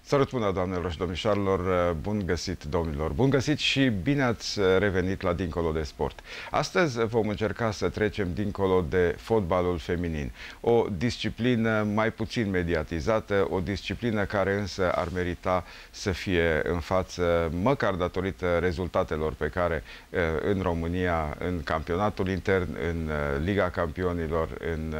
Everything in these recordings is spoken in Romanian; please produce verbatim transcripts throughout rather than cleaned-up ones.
Sărut bună, doamnelor și domnișoarelor, bun găsit, domnilor, bun găsit și bine ați revenit la Dincolo de Sport. Astăzi vom încerca să trecem dincolo de fotbalul feminin, o disciplină mai puțin mediatizată, o disciplină care însă ar merita să fie în față, măcar datorită rezultatelor pe care în România, în campionatul intern, în Liga Campionilor, în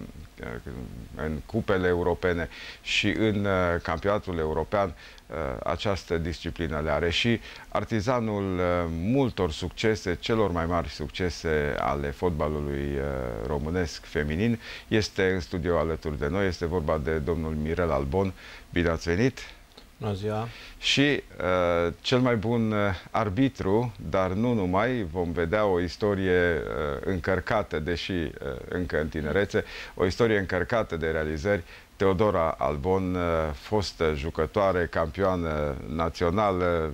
în cupele europene și în campionatul european, această disciplină le are. Și artizanul multor succese, celor mai mari succese ale fotbalului românesc feminin, este în studio alături de noi. Este vorba de domnul Mirel Albon. Bine ați venit! Bună ziua! Și uh, cel mai bun uh, arbitru, dar nu numai, vom vedea o istorie uh, încărcată, deși uh, încă în tinerețe, o istorie încărcată de realizări. Teodora Albon, uh, fostă jucătoare, campioană națională,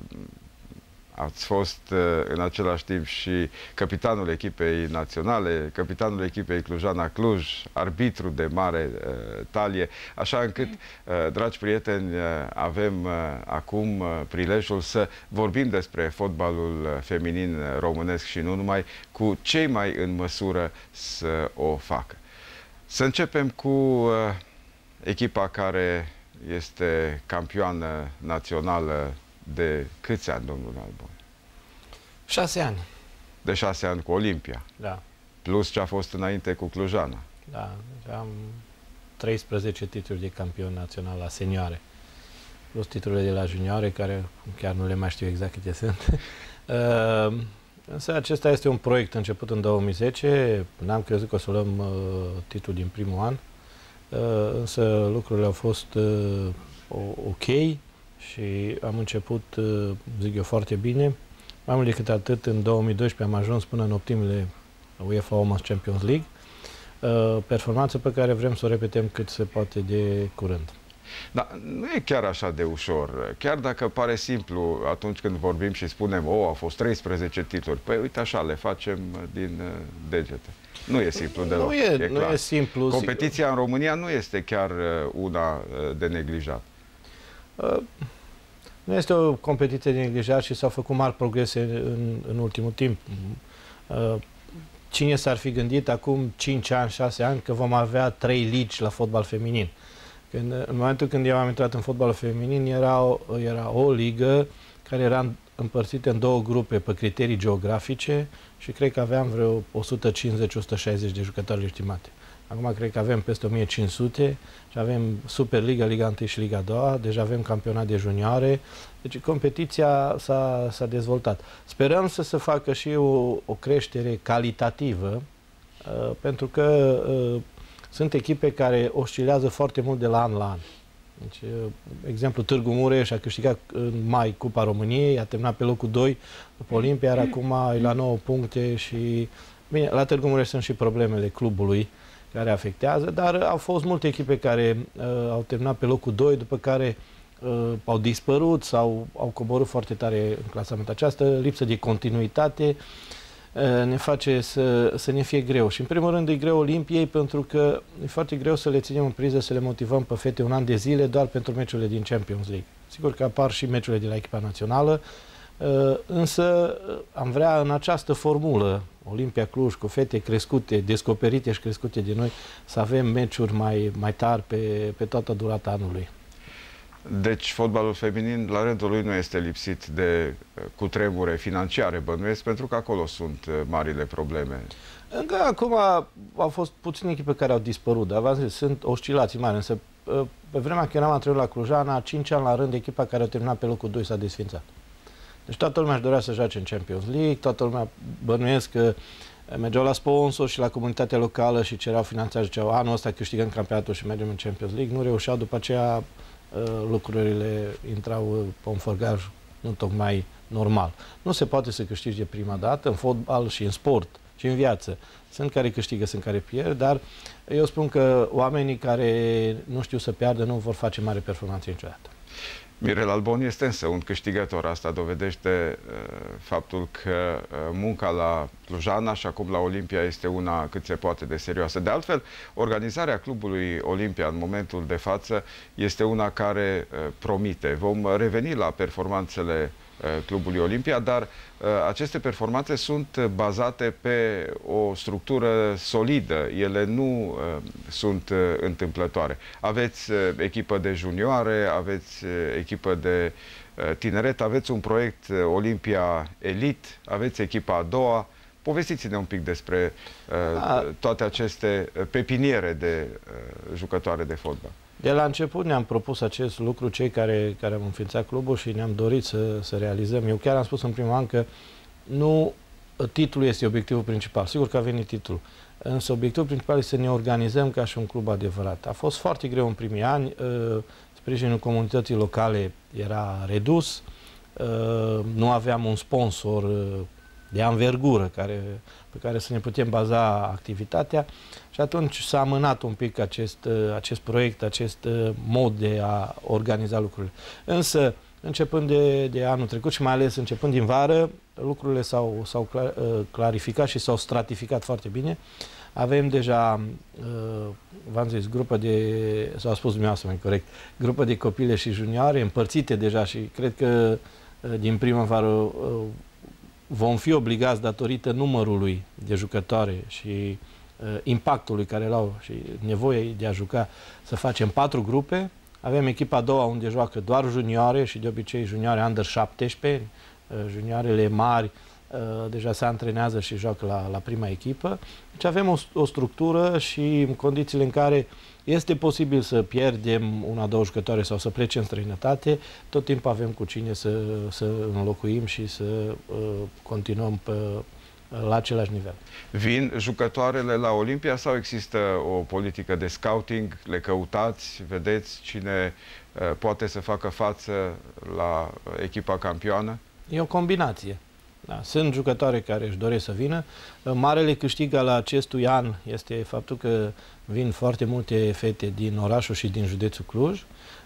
ați fost uh, în același timp și capitanul echipei naționale, capitanul echipei Clujana Cluj, arbitru de mare uh, talie, așa încât, uh, dragi prieteni, uh, avem uh, acum uh, prilejul să vorbim despre fotbalul feminin românesc și nu numai, cu cei mai în măsură să o facă. Să începem cu uh, echipa care este campioană națională de câți ani, domnul Albon? Șase ani. De șase ani cu Olimpia. Da. Plus ce a fost înainte cu Clujana. Da. Am treisprezece titluri de campion național la senioare. Plus titlurile de la junioare, care chiar nu le mai știu exact câte sunt. uh, însă acesta este un proiect început în două mii zece. N-am crezut că o să luăm uh, titlul din primul an. Uh, însă lucrurile au fost uh, ok. Și am început, zic eu, foarte bine. Mai mult decât atât, în două mii doisprezece am ajuns până în optimile UEFA Women's Champions League. Performanță pe care vrem să o repetăm cât se poate de curând. Dar nu e chiar așa de ușor. Chiar dacă pare simplu atunci când vorbim și spunem, oh, au fost treisprezece titluri. Păi uite așa, le facem din degete. Nu e simplu deloc. Nu e, e, nu e simplu. Competiția în România nu este chiar una de neglijat. Uh, nu este o competiție de neglijat și s-au făcut mari progrese în, în ultimul timp. Uh, cine s-ar fi gândit acum cinci ani, șase ani că vom avea trei ligi la fotbal feminin? Când, în momentul când eu am intrat în fotbalul feminin, era o, era o ligă care era împărțită în două grupe pe criterii geografice și cred că aveam vreo o sută cincizeci - o sută șaizeci de jucători legitimate. Acum cred că avem peste o mie cinci sute și avem Superliga, Liga unu și Liga doi, deja avem campionat de junioare, deci competiția s-a dezvoltat. Sperăm să se facă și o, o creștere calitativă, uh, pentru că uh, sunt echipe care oscilează foarte mult de la an la an. Deci, uh, exemplu, Târgu Mureș a câștigat în mai Cupa României, a terminat pe locul doi după Olimpia, iar acum e la nouă puncte și... Bine, la Târgu Mureș sunt și problemele clubului care afectează, dar au fost multe echipe care uh, au terminat pe locul doi, după care uh, au dispărut sau au coborât foarte tare în clasament. Această lipsă de continuitate uh, ne face să, să ne fie greu. Și în primul rând e greu Olimpiei, pentru că e foarte greu să le ținem în priză, să le motivăm pe fete un an de zile doar pentru meciurile din Champions League. Sigur că apar și meciurile de la echipa națională, uh, însă am vrea în această formulă Olimpia Cluj, cu fete crescute, descoperite și crescute de noi, să avem meciuri mai, mai tari pe, pe toată durata anului. Deci fotbalul feminin la rândul lui nu este lipsit de cutremure financiare, bănuiesc, pentru că acolo sunt marile probleme. Încă acum au fost puține echipe care au dispărut, dar v-am zis, sunt oscilații mari, însă pe vremea când eram antrenor la Clujana, cinci ani la rând, echipa care a terminat pe locul doi s-a desfințat. Deci toată lumea își dorea să joace în Champions League, toată lumea bănuiesc că mergeau la sponsor și la comunitatea locală și cereau finanțare, ziceau anul ăsta câștigăm campionatul și mergem în Champions League. Nu reușeau, după aceea lucrurile intrau pe un făgaș nu tocmai normal. Nu se poate să câștigi de prima dată în fotbal și în sport și în viață. Sunt care câștigă, sunt care pierd, dar eu spun că oamenii care nu știu să piardă nu vor face mare performanță niciodată. Mirel Albon este însă un câștigător. Asta dovedește uh, faptul că uh, munca la Clujana și acum la Olimpia este una cât se poate de serioasă. De altfel, organizarea clubului Olimpia în momentul de față este una care uh, promite. Vom reveni la performanțele clubului Olimpia, dar uh, aceste performanțe sunt bazate pe o structură solidă. Ele nu uh, sunt uh, întâmplătoare. Aveți uh, echipă de junioare, aveți uh, echipă de uh, tineret, aveți un proiect uh, Olimpia Elite, aveți echipa a doua. Povestiți-ne un pic despre uh, a... toate aceste pepiniere de uh, jucătoare de fotbal. De la început ne-am propus acest lucru, cei care, care am înființat clubul, și ne-am dorit să, să realizăm. Eu chiar am spus în primul an că nu titlul este obiectivul principal. Sigur că a venit titlul, însă obiectivul principal este să ne organizăm ca și un club adevărat. A fost foarte greu în primii ani, sprijinul comunității locale era redus, nu aveam un sponsor de anvergură care, pe care să ne putem baza activitatea și atunci s-a amânat un pic acest, acest proiect, acest mod de a organiza lucrurile. Însă, începând de, de anul trecut și mai ales începând din vară, lucrurile s-au s-au clarificat și s-au stratificat foarte bine. Avem deja, v-am zis, grupă de, s-au spus dumneavoastră mai corect, grupă de copile și junioare împărțite deja și cred că din primăvară vom fi obligați, datorită numărului de jucătoare și uh, impactului care l-au și nevoie de a juca, să facem patru grupe. Avem echipa a doua unde joacă doar junioare și de obicei junioare under șaptesprezece, uh, junioarele mari uh, deja se antrenează și joacă la, la prima echipă. Deci avem o, o structură și în condițiile în care este posibil să pierdem una, două jucătoare sau să plece în străinătate, tot timpul avem cu cine să, să înlocuim și să uh, continuăm pe, la același nivel. Vin jucătoarele la Olimpia sau există o politică de scouting? Le căutați, vedeți cine uh, poate să facă față la echipa campioană? E o combinație. Da, sunt jucătoare care își doresc să vină. Marele câștig al acestui an este faptul că vin foarte multe fete din orașul și din județul Cluj.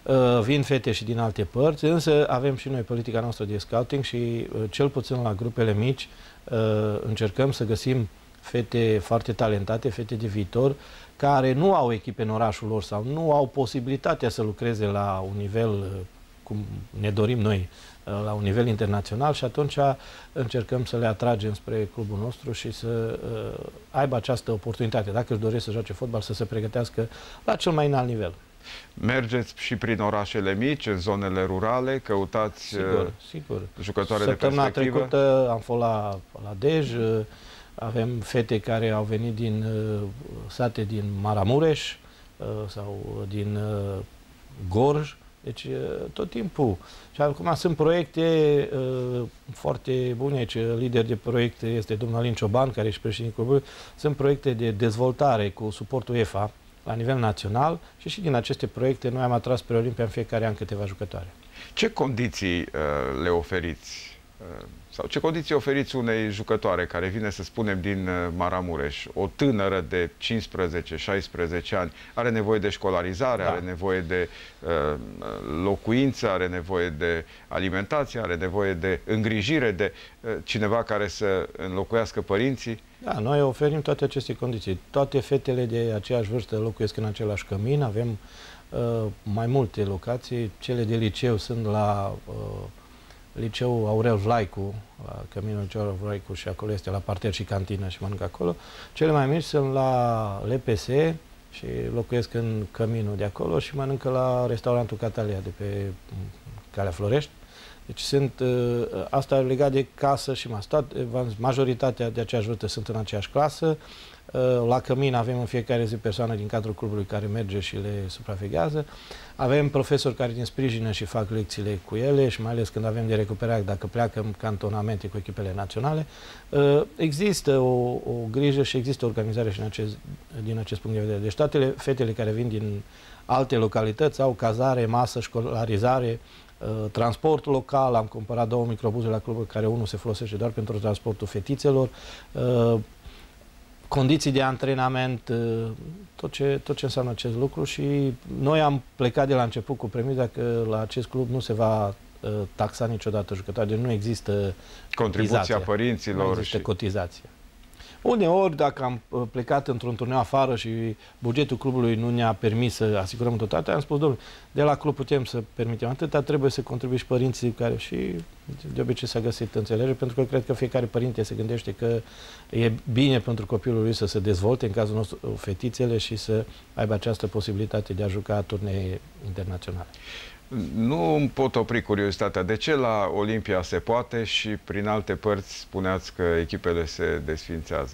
Vin fete și din alte părți, însă avem și noi politica noastră de scouting și cel puțin la grupele mici încercăm să găsim fete foarte talentate, fete de viitor, care nu au echipe în orașul lor sau nu au posibilitatea să lucreze la un nivel cum ne dorim noi, la un nivel internațional, și atunci încercăm să le atragem spre clubul nostru și să uh, aibă această oportunitate, dacă își doresc să joace fotbal, să se pregătească la cel mai înalt nivel. Mergeți și prin orașele mici, în zonele rurale, căutați sigur, sigur. jucătoare de Săptămâna perspectivă? trecută am fost la, la Dej, avem fete care au venit din uh, sate din Maramureș uh, sau din uh, Gorj. Deci tot timpul. Și acum sunt proiecte uh, foarte bune. Aici lider de proiect este domnul Alin Cioban, care e președintele clubului. Sunt proiecte de dezvoltare cu suportul UEFA la nivel național și și din aceste proiecte noi am atras pe Olimpia în fiecare an câteva jucătoare. Ce condiții uh, le oferiți? Uh, sau ce condiții oferiți unei jucătoare care vine, să spunem, din Maramureș, o tânără de cincisprezece șaisprezece ani, are nevoie de școlarizare, da. are nevoie de uh, locuință, are nevoie de alimentație, are nevoie de îngrijire, de uh, cineva care să înlocuiască părinții? Da, noi oferim toate aceste condiții. Toate fetele de aceeași vârstă locuiesc în același cămin, avem uh, mai multe locații, cele de liceu sunt la uh, Liceul Aurel Vlaicu, la Căminul Liceul Aurel Vlaicu, și acolo este la parter și cantină și mănâncă acolo. Cele mai mici sunt la L P S și locuiesc în Căminul de acolo și mănâncă la restaurantul Catalia de pe Calea Florești. Deci sunt, asta legat de casă și masă. Majoritatea de aceeași vârstă sunt în aceeași clasă. La Cămin avem în fiecare zi persoană din cadrul clubului care merge și le supraveghează. Avem profesori care ne sprijină și fac lecțiile cu ele și mai ales când avem de recuperat, dacă pleacă în cantonamente cu echipele naționale. Există o, o grijă și există o organizare și în acest, din acest punct de vedere. Deci toate fetele care vin din alte localități au cazare, masă, școlarizare, transport local. Am cumpărat două microbuze la club, care unul se folosește doar pentru transportul fetițelor. condiții de antrenament, tot ce, tot ce înseamnă acest lucru și noi am plecat de la început cu premisa că la acest club nu se va taxa niciodată jucători, deci nu există contribuția cotizație. părinților. Nu există și... cotizație. Uneori, dacă am plecat într-un turneu afară și bugetul clubului nu ne-a permis să asigurăm toate, am spus, domnule, de la club putem să permitem atâta, trebuie să contribuie și părinții care și de obicei s-a găsit înțelegere, pentru că cred că fiecare părinte se gândește că e bine pentru copilul lui să se dezvolte, în cazul nostru fetițele, și să aibă această posibilitate de a juca turnee internaționale. Nu îmi pot opri curiozitatea. De ce la Olimpia se poate și prin alte părți spuneați că echipele se desfințează?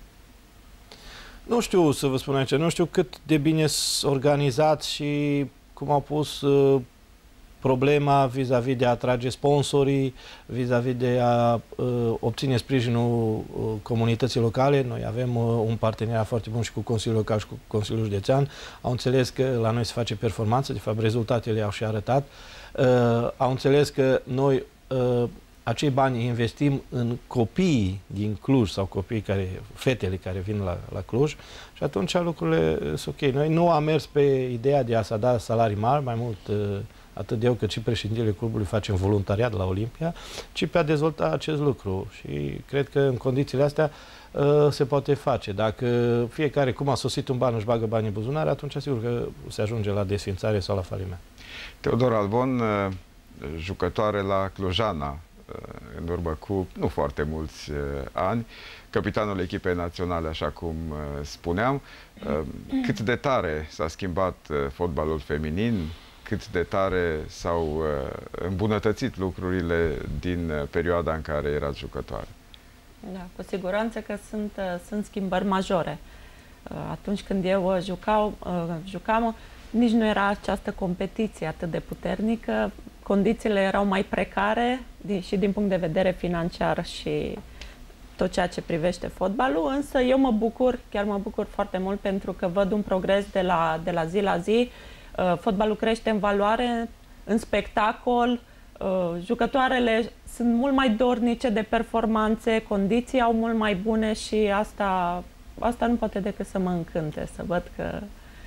Nu știu să vă spun aici. Nu știu cât de bine sunt organizați și cum au pus uh, problema vis-a-vis -vis de a atrage sponsorii, vis-a-vis -vis de a uh, obține sprijinul uh, comunității locale. Noi avem uh, un parteneriat foarte bun și cu Consiliul Local și cu Consiliul Județean. Au înțeles că la noi se face performanță, de fapt rezultatele au și arătat. Uh, au înțeles că noi uh, acei bani investim în copiii din Cluj sau copiii care, fetele care vin la, la Cluj și atunci lucrurile sunt ok. Noi nu am mers pe ideea de a să da salarii mari, mai mult uh, atât eu cât și președintele clubului facem voluntariat la Olimpia, ci pe a dezvolta acest lucru. Și cred că în condițiile astea uh, se poate face. Dacă fiecare, cum a sosit un ban, își bagă banii în buzunar, atunci sigur că se ajunge la desfințare sau la faliment. Teodor Albon, uh, jucătoare la Clujana, uh, în urmă cu nu foarte mulți uh, ani, capitanul echipei naționale, așa cum uh, spuneam. Uh, cât de tare s-a schimbat uh, fotbalul feminin, cât de tare s-au uh, îmbunătățit lucrurile din uh, perioada în care erați jucătoare. Da, cu siguranță că sunt, uh, sunt schimbări majore. Uh, atunci când eu uh, jucau, uh, jucam, nici nu era această competiție atât de puternică, condițiile erau mai precare din, și din punct de vedere financiar și tot ceea ce privește fotbalul, însă eu mă bucur, chiar mă bucur foarte mult pentru că văd un progres de la, de la zi la zi. Uh, fotbalul crește în valoare, în spectacol, uh, jucătoarele sunt mult mai dornice de performanțe, condiții au mult mai bune și asta, asta nu poate decât să mă încânte, să văd că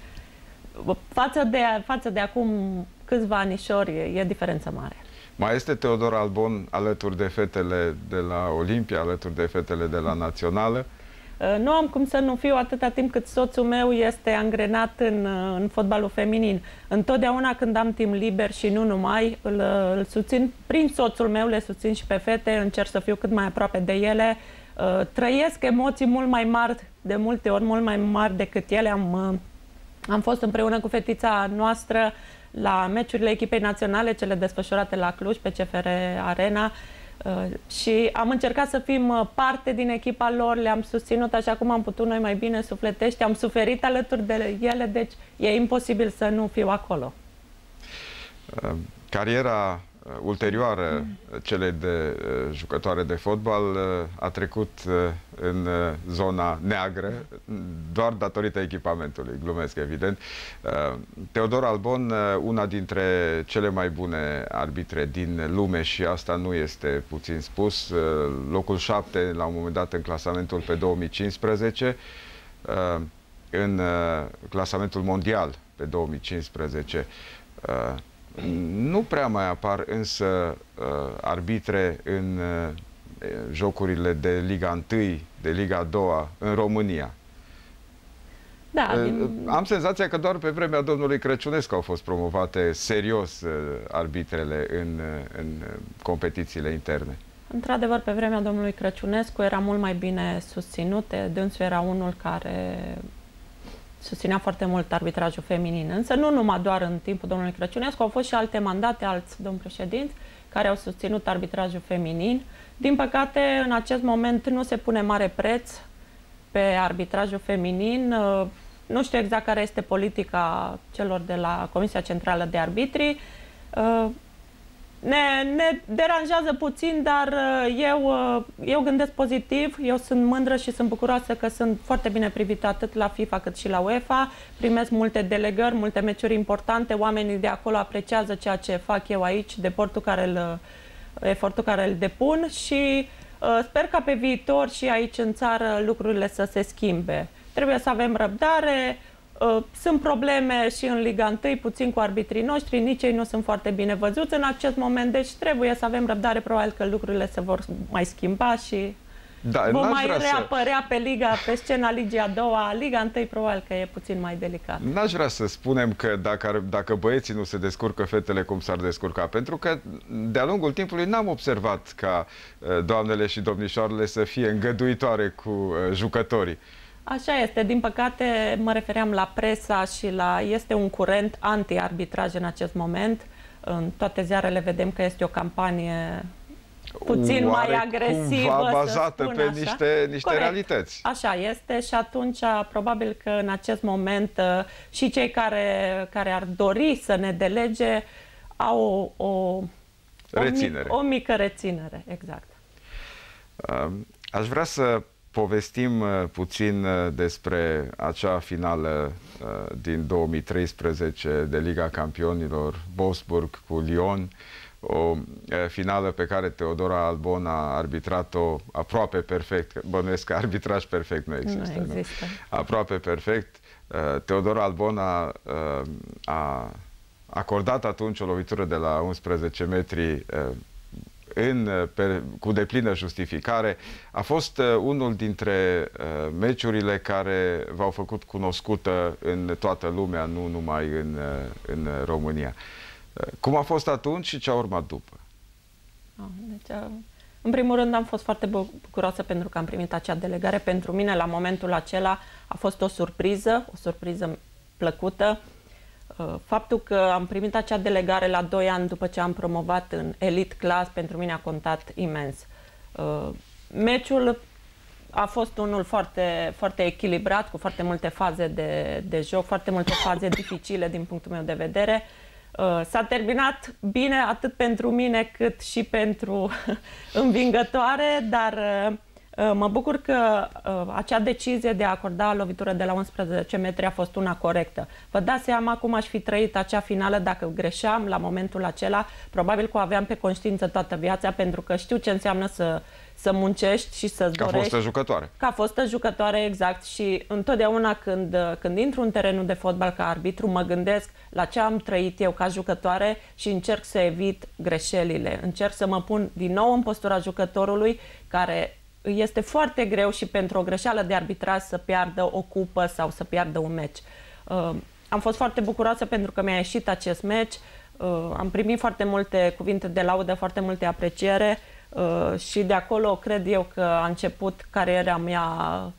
față de, față de acum câțiva anișori e, e diferență mare. Mai este Teodor Albon alături de fetele de la Olimpia, alături de fetele de la Națională? Nu am cum să nu fiu atâta timp cât soțul meu este angrenat în, în fotbalul feminin. Întotdeauna când am timp liber și nu numai, îl, îl susțin prin soțul meu, le susțin și pe fete, încerc să fiu cât mai aproape de ele. Trăiesc emoții mult mai mari, de multe ori mult mai mari decât ele. Am, am fost împreună cu fetița noastră la meciurile echipei naționale, cele desfășurate la Cluj, pe C F R Arena. Uh, și am încercat să fim parte din echipa lor, le-am susținut așa cum am putut noi mai bine sufletești, am suferit alături de ele, deci e imposibil să nu fiu acolo. Uh, cariera uh, ulterioară mm. celei de uh, jucătoare de fotbal uh, a trecut uh, în uh, zona neagră, doar datorită echipamentului, glumesc evident. Uh, Teodor Albon, uh, una dintre cele mai bune arbitre din lume și asta nu este puțin spus, uh, locul șapte la un moment dat în clasamentul pe două mii cincisprezece, uh, în uh, clasamentul mondial pe două mii cincisprezece. Uh, Nu prea mai apar însă uh, arbitre în uh, jocurile de Liga unu, de Liga doi în România. Da, uh, din... Am senzația că doar pe vremea domnului Crăciunescu au fost promovate serios uh, arbitrele în, uh, în competițiile interne. Într-adevăr, pe vremea domnului Crăciunescu era mult mai bine susținute. Dânsul era unul care susținea foarte mult arbitrajul feminin. Însă nu numai doar în timpul domnului Crăciunescu, au fost și alte mandate, alți domni președinți, care au susținut arbitrajul feminin. Din păcate, în acest moment nu se pune mare preț pe arbitrajul feminin. Nu știu exact care este politica celor de la Comisia Centrală de Arbitri. Ne, ne deranjează puțin, dar eu, eu gândesc pozitiv, eu sunt mândră și sunt bucuroasă că sunt foarte bine privită atât la FIFA cât și la UEFA, primesc multe delegări, multe meciuri importante, oamenii de acolo apreciază ceea ce fac eu aici, deportul care îl, efortul care îl depun și Sper ca pe viitor și aici în țară lucrurile să se schimbe. Trebuie să avem răbdare. Sunt probleme și în Liga unu, puțin cu arbitrii noștri, nici ei nu sunt foarte bine văzuți în acest moment, deci trebuie să avem răbdare, probabil că lucrurile se vor mai schimba și da, vom mai reapărea să... pe Liga, pe scena Ligii a doua. Liga unu probabil că e puțin mai delicat. N-aș vrea să spunem că dacă, dacă băieții nu se descurcă, fetele cum s-ar descurca, pentru că de-a lungul timpului n-am observat ca doamnele și domnișoarele să fie îngăduitoare cu jucătorii. Așa este. Din păcate, mă refeream la presa și la... Este un curent anti-arbitraj în acest moment. În toate ziarele vedem că este o campanie puțin Oare mai agresivă, bazată să spun pe așa. niște, niște Corect. realități. Așa este și atunci probabil că în acest moment și cei care, care ar dori să ne delege au o, o, reținere. o, o mică reținere. Exact. Aș vrea să povestim puțin despre acea finală din două mii treisprezece de Liga Campionilor, Wolfsburg cu Lyon, o finală pe care Teodora Albon a arbitrat-o aproape perfect, bănuiesc că arbitraj perfect nu există. Nu există. Nu? Aproape perfect. Teodora Albon a, a acordat atunci o lovitură de la unsprezece metri În, pe, cu deplină justificare. A fost uh, unul dintre uh, meciurile care v-au făcut cunoscută în toată lumea, nu numai în, uh, în România. Uh, cum a fost atunci și ce a urmat după? Deci, uh, în primul rând am fost foarte bucuroasă pentru că am primit acea delegare. Pentru mine, la momentul acela, a fost o surpriză, o surpriză plăcută. Faptul că am primit acea delegare la doi ani după ce am promovat în Elite Class, pentru mine a contat imens. Meciul a fost unul foarte, foarte echilibrat, cu foarte multe faze de, de joc, foarte multe faze dificile din punctul meu de vedere. S-a terminat bine atât pentru mine cât și pentru învingătoare, dar mă bucur că uh, acea decizie de a acorda lovitură de la unsprezece metri a fost una corectă. Vă dați seama cum aș fi trăit acea finală dacă greșeam la momentul acela? Probabil că o aveam pe conștiință toată viața, pentru că știu ce înseamnă să, să muncești și să-ți dorești. Ca fostă jucătoare. Ca fostă jucătoare, exact. Și întotdeauna când, când intru în terenul de fotbal ca arbitru, mă gândesc la ce am trăit eu ca jucătoare și încerc să evit greșelile. Încerc să mă pun din nou în postura jucătorului, care este foarte greu și pentru o greșeală de arbitraj să piardă o cupă sau să piardă un meci. Uh, am fost foarte bucuroasă pentru că mi-a ieșit acest meci. Uh, am primit foarte multe cuvinte de laudă, foarte multe apreciere uh, și de acolo cred eu că a început cariera mea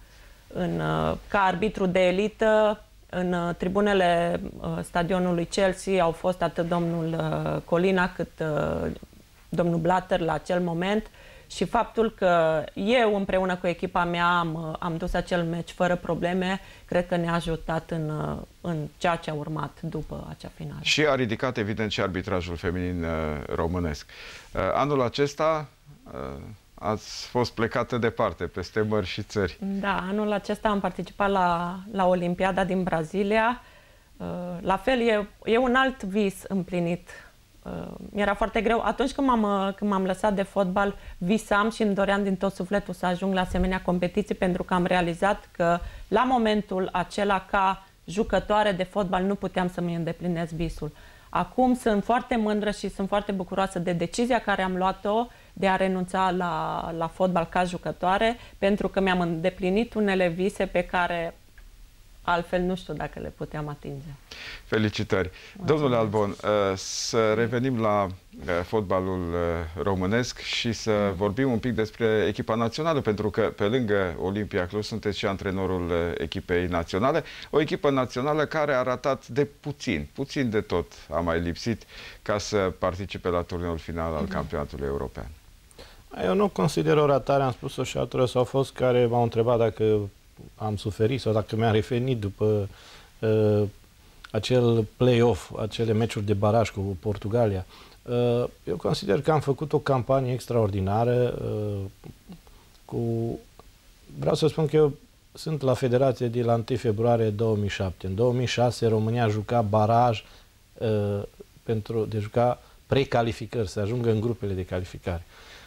în, uh, ca arbitru de elită. În uh, tribunele uh, stadionului Chelsea au fost atât domnul uh, Colina cât uh, domnul Blatter la acel moment. Și faptul că eu împreună cu echipa mea am, am dus acel meci fără probleme, cred că ne-a ajutat în, în ceea ce a urmat după acea finală. Și a ridicat evident și arbitrajul feminin uh, românesc. Uh, anul acesta uh, ați fost plecată departe, peste mări și țări. Da, anul acesta am participat la, la Olimpiada din Brazilia. Uh, la fel, e, e un alt vis împlinit. Mi-era foarte greu. Atunci când m-am, când m-am lăsat de fotbal, visam și îmi doream din tot sufletul să ajung la asemenea competiții, pentru că am realizat că la momentul acela, ca jucătoare de fotbal, nu puteam să-mi îndeplinesc visul. Acum sunt foarte mândră și sunt foarte bucuroasă de decizia care am luat-o de a renunța la, la fotbal ca jucătoare, pentru că mi-am îndeplinit unele vise pe care altfel nu știu dacă le puteam atinge. Felicitări. Mulțumesc. Domnule Albon, să revenim la fotbalul românesc și să vorbim un pic despre echipa națională, pentru că pe lângă Olimpia Cluj sunteți și antrenorul echipei naționale. O echipă națională care a ratat de puțin, puțin de tot a mai lipsit ca să participe la turneul final al campionatului european. Eu nu consider o ratare, am spus-o și altora, s-au fost care m-au întrebat dacă am suferit sau dacă mi-am revenit după uh, acel play-off, acele meciuri de baraj cu Portugalia. Uh, eu consider că am făcut o campanie extraordinară. Uh, cu... Vreau să spun că eu sunt la Federație de la întâi februarie două mii șapte. În două mii șase România a jucat baraj uh, pentru de juca precalificări, să ajungă în grupele de calificare.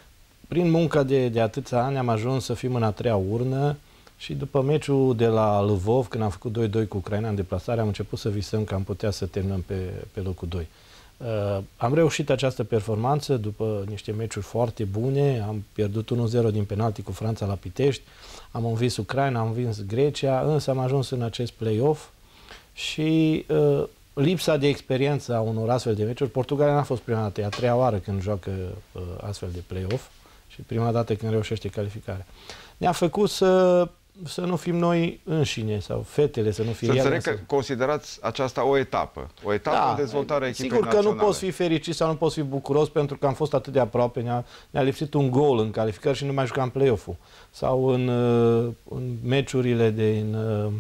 prin munca de, de atâția ani am ajuns să fim în a treia urnă și după meciul de la Lvov, când am făcut doi doi cu Ucraina în deplasare, am început să visăm că am putea să terminăm pe, pe locul doi. Uh, am reușit această performanță după niște meciuri foarte bune, am pierdut unu zero din penalti cu Franța la Pitești, am învins Ucraina, am învins Grecia, însă am ajuns în acest play-off și uh, lipsa de experiență a unor astfel de meciuri. Portugalia n-a fost prima dată, e a treia oară când joacă uh, astfel de play-off și prima dată când reușește calificarea. Ne-a făcut să, să nu fim noi înșine sau fetele să nu fie. Să înțeleg să... că considerați aceasta o etapă, o etapă da, în dezvoltarea echipei sigur că naționale. nu poți fi fericit sau nu poți fi bucuros pentru că am fost atât de aproape, ne-a, ne-a lipsit un gol în calificări și nu mai jucam play-off-ul. Sau în, în meciurile din,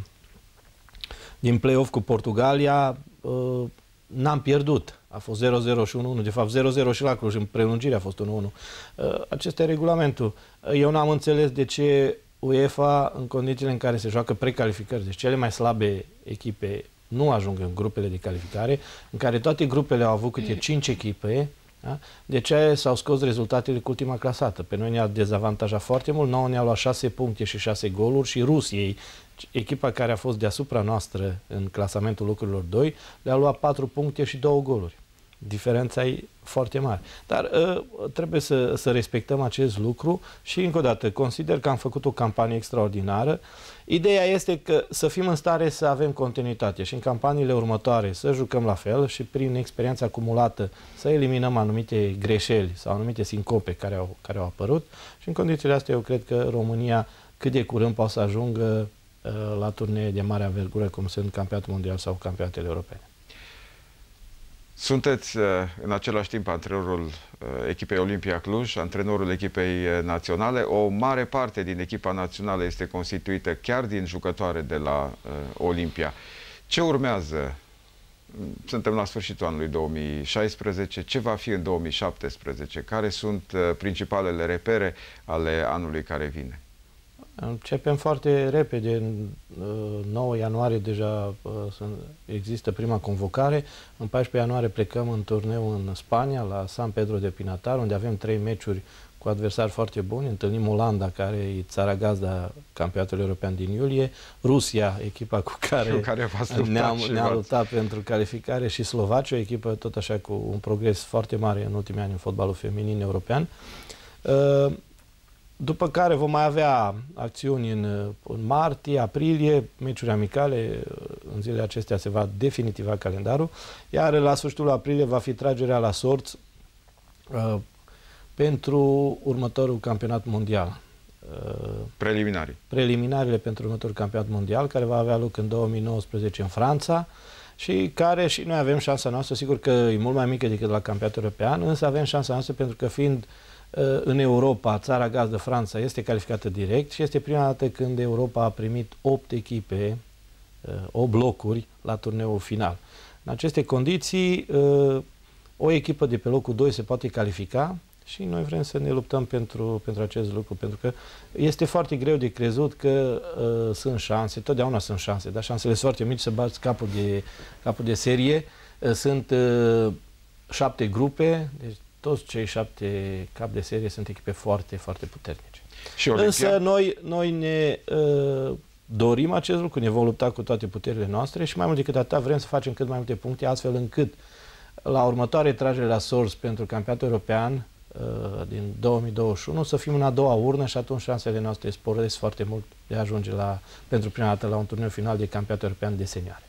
din play-off cu Portugalia, n-am pierdut. A fost zero zero și unu unu. De fapt, zero zero și la Cluj. În prelungire a fost unu unu. Acesta e regulamentul. Eu n-am înțeles de ce UEFA, în condițiile în care se joacă precalificări, deci cele mai slabe echipe nu ajung în grupele de calificare, în care toate grupele au avut câte cinci echipe, da? De ce s-au scos rezultatele cu ultima clasată? Pe noi ne-a dezavantajat foarte mult, nouă ne-au luat șase puncte și șase goluri și Rusiei, echipa care a fost deasupra noastră în clasamentul locurilor doi, le-a luat patru puncte și două goluri. Diferența e foarte mare. Dar uh, trebuie să, să respectăm acest lucru și, încă o dată, consider că am făcut o campanie extraordinară. Ideea este că să fim în stare să avem continuitate și în campaniile următoare să jucăm la fel și prin experiența acumulată să eliminăm anumite greșeli sau anumite sincope care au, care au apărut și în condițiile astea eu cred că România cât de curând poate să ajungă uh, la turnee de mare anvergură cum sunt campionatul mondial sau campionatele europene. Sunteți în același timp antrenorul echipei Olimpia Cluj, antrenorul echipei naționale. O mare parte din echipa națională este constituită chiar din jucătoare de la Olimpia. Ce urmează? Suntem la sfârșitul anului două mii șaisprezece. Ce va fi în două mii șaptesprezece? Care sunt principalele repere ale anului care vine? Începem foarte repede, în nouă ianuarie deja există prima convocare, în paisprezece ianuarie plecăm în turneu în Spania, la San Pedro de Pinatar, unde avem trei meciuri cu adversari foarte buni. Întâlnim Olanda, care e țara gazda campionatului european din iulie, Rusia, echipa cu care, care ne-am ne luptat pentru calificare, și Slovacia, o echipă tot așa cu un progres foarte mare în ultimii ani în fotbalul feminin european. După care vom mai avea acțiuni în, în martie, aprilie, meciuri amicale, în zilele acestea se va definitiva calendarul, iar la sfârșitul aprilie va fi tragerea la sorți uh, pentru următorul campionat mondial. Uh, Preliminarii. Preliminariile pentru următorul campionat mondial, care va avea loc în două mii nouăsprezece în Franța și care și noi avem șansa noastră, sigur că e mult mai mică decât la campionatul european, însă avem șansa noastră pentru că fiind în Europa, țara gazdă Franța este calificată direct și este prima dată când Europa a primit opt echipe, opt blocuri la turneul final. În aceste condiții, o echipă de pe locul doi se poate califica și noi vrem să ne luptăm pentru, pentru acest lucru, pentru că este foarte greu de crezut că uh, sunt șanse, totdeauna sunt șanse, dar șansele sunt foarte mici să bați capul de, capul de serie. Uh, sunt uh, șapte grupe, deci toți cei șapte cap de serie sunt echipe foarte, foarte puternice. Și Olimpia? Însă noi, noi ne uh, dorim acest lucru, ne vom lupta cu toate puterile noastre și mai mult decât atât vrem să facem cât mai multe puncte, astfel încât la următoare tragere la sorți pentru campionatul european uh, din două mii douăzeci și unu să fim în a doua urnă și atunci șansele noastre sporesc foarte mult de a ajunge la, pentru prima dată la un turneu final de campionat european de senioare.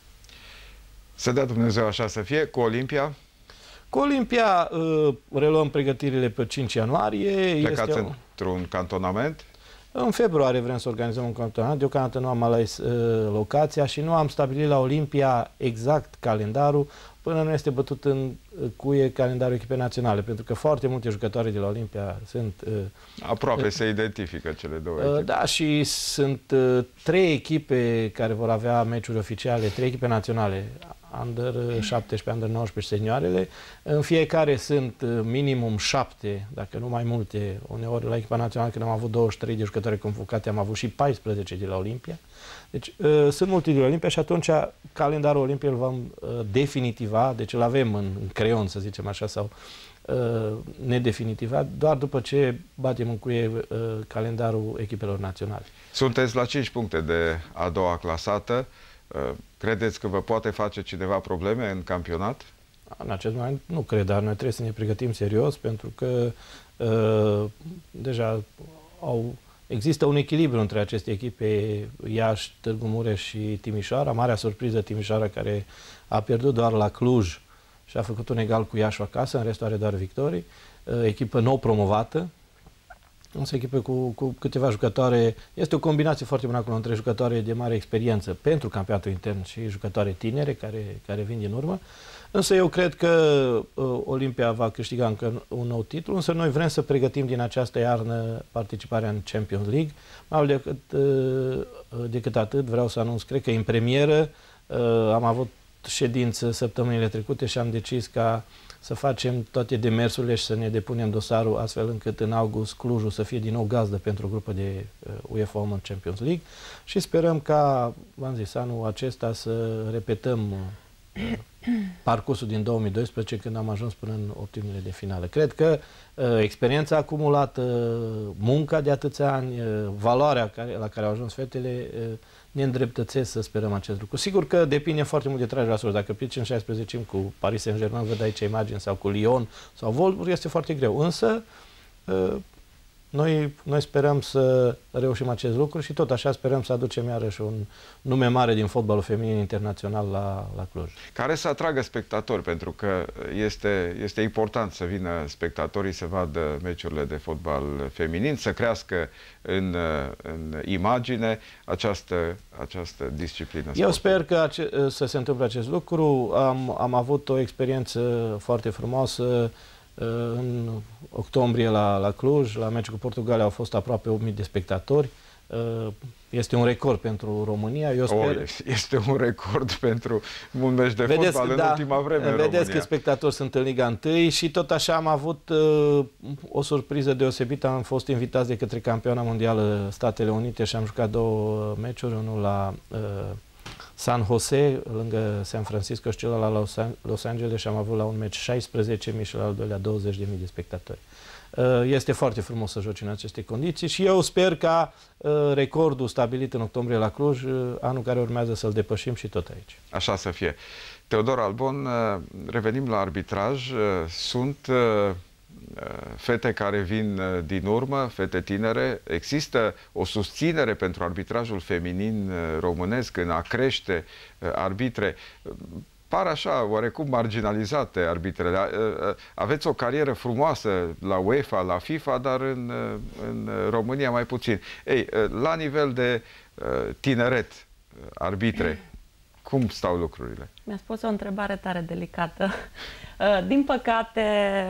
Să dea Dumnezeu așa să fie. Cu Olimpia? Cu Olimpia uh, reluăm pregătirile pe cinci ianuarie. Plecați este o... într-un cantonament? În februarie vrem să organizăm un cantonament. Deocamdată nu am ales uh, locația și nu am stabilit la Olimpia exact calendarul până nu este bătut în cuie calendarul echipei naționale, pentru că foarte multe jucătoare de la Olimpia sunt... Uh, Aproape uh, se identifică cele două echipe. Uh, da, și sunt uh, trei echipe care vor avea meciuri oficiale, trei echipe naționale, Under șaptesprezece, Under nouăsprezece, senioarele. În fiecare sunt minimum șapte, dacă nu mai multe. Uneori la echipa națională, când am avut douăzeci și trei de jucători convocate, am avut și paisprezece de la Olimpia. Deci uh, sunt multe de la Olimpia și atunci calendarul Olimpiei îl vom uh, definitiva, deci îl avem în, în creion, să zicem așa, sau nedefinitivat, doar după ce batem în cuie calendarul echipelor naționale. Sunteți la cinci puncte de a doua clasată. Credeți că vă poate face cineva probleme în campionat? În acest moment nu cred, dar noi trebuie să ne pregătim serios, pentru că uh, deja au, există un echilibru între aceste echipe, Iași, Târgu Mureș și Timișoara. Marea surpriză, Timișoara, care a pierdut doar la Cluj și a făcut un egal cu Iași acasă, în restul are doar victorii. Uh, echipă nou promovată, însă echipă cu, cu câteva jucătoare. Este o combinație foarte bună acolo între jucătoare de mare experiență pentru campionatul intern și jucătoare tinere care, care vin din urmă. Însă eu cred că uh, Olimpia va câștiga încă un nou titlu, însă noi vrem să pregătim din această iarnă participarea în Champions League. Mai mult decât, uh, decât atât, vreau să anunț, cred că în premieră uh, am avut ședință săptămânile trecute și am decis ca să facem toate demersurile și să ne depunem dosarul astfel încât în august Clujul să fie din nou gazdă pentru o grupă de uh, UEFA Women's Champions League și sperăm ca, v-am zis, anul acesta să repetăm uh, parcursul din două mii doisprezece, când am ajuns până în optimile de finală. Cred că uh, experiența acumulată, munca de atâția ani, uh, valoarea care, la care au ajuns fetele, uh, ne îndreptățesc să sperăm acest lucru. Sigur că depinde foarte mult de tragi la sus. Dacă pici în șaisprezece cu Paris Saint-Germain, văd aici imagini, sau cu Lyon sau Wolfsburg, este foarte greu. Însă, uh, Noi, noi sperăm să reușim acest lucru și tot așa sperăm să aducem iarăși un nume mare din fotbalul feminin internațional la, la Cluj. Care să atragă spectatori, pentru că este, este important să vină spectatorii să vadă meciurile de fotbal feminin, să crească în, în imagine această, această disciplină. Eu sportivă. Sper că ace să se întâmple acest lucru. Am, am avut o experiență foarte frumoasă. În octombrie la, la Cluj, la meciul cu Portugalia au fost aproape opt mii de spectatori. Este un record pentru România. Eu sper... oh, este un record pentru un meci de vedeți, fotbal da, în ultima vreme în Vedeți România. Că spectatori sunt în Liga unu și tot așa am avut uh, o surpriză deosebită. Am fost invitați de către campioana mondială Statele Unite și am jucat două meciuri, unul la uh, San Jose, lângă San Francisco, și celălalt la Los Angeles, și am avut la un meci șaisprezece mii și la al doilea douăzeci de mii de spectatori. Este foarte frumos să joci în aceste condiții și eu sper ca recordul stabilit în octombrie la Cluj, anul care urmează, să-l depășim și tot aici. Așa să fie. Teodor Albon, revenim la arbitraj. Sunt fete care vin din urmă, fete tinere. Există o susținere pentru arbitrajul feminin românesc în a crește arbitre. Par așa oarecum marginalizate arbitrele. Aveți o carieră frumoasă la UEFA, la FIFA, dar în, în România mai puțin. Ei, la nivel de tineret, arbitre, cum stau lucrurile? Mi-a spus o întrebare tare delicată. Din păcate,